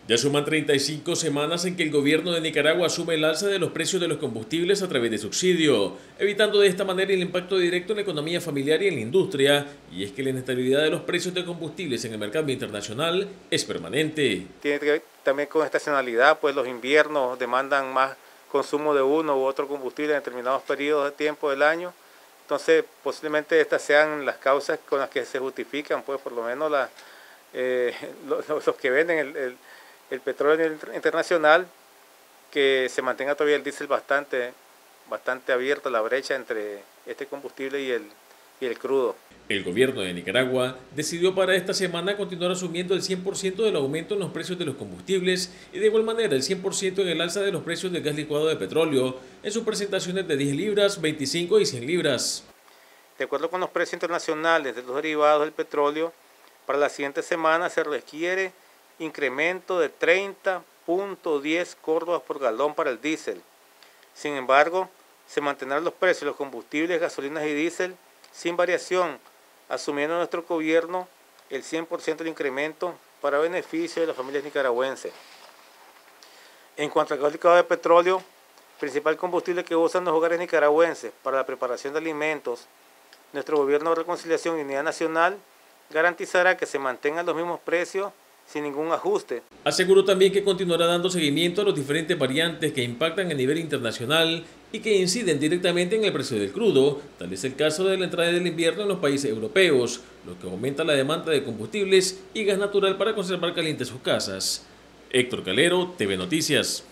Ya suman 35 semanas en que el gobierno de Nicaragua asume el alza de los precios de los combustibles a través de subsidio, evitando de esta manera el impacto directo en la economía familiar y en la industria. Y es que la inestabilidad de los precios de combustibles en el mercado internacional es permanente. Tiene que ver también con estacionalidad, pues los inviernos demandan más consumo de uno u otro combustible en determinados periodos de tiempo del año. Entonces, posiblemente estas sean las causas con las que se justifican, pues por lo menos los que venden el petróleo internacional, que se mantenga todavía el diésel bastante abierta la brecha entre este combustible y el crudo. El gobierno de Nicaragua decidió para esta semana continuar asumiendo el 100% del aumento en los precios de los combustibles y de igual manera el 100% en el alza de los precios del gas licuado de petróleo en sus presentaciones de 10 libras, 25 y 100 libras. De acuerdo con los precios internacionales de los derivados del petróleo, para la siguiente semana se requiere incremento de 30.10 córdobas por galón para el diésel. Sin embargo, se mantendrán los precios de los combustibles, gasolinas y diésel sin variación, asumiendo nuestro gobierno el 100% del incremento para beneficio de las familias nicaragüenses. En cuanto al gas licuado de petróleo, principal combustible que usan los hogares nicaragüenses para la preparación de alimentos, nuestro gobierno de reconciliación y unidad nacional garantizará que se mantengan los mismos precios sin ningún ajuste. Aseguró también que continuará dando seguimiento a los diferentes variantes que impactan a nivel internacional y que inciden directamente en el precio del crudo, tal es el caso de la entrada del invierno en los países europeos, lo que aumenta la demanda de combustibles y gas natural para conservar calientes sus casas. Héctor Calero, TV Noticias.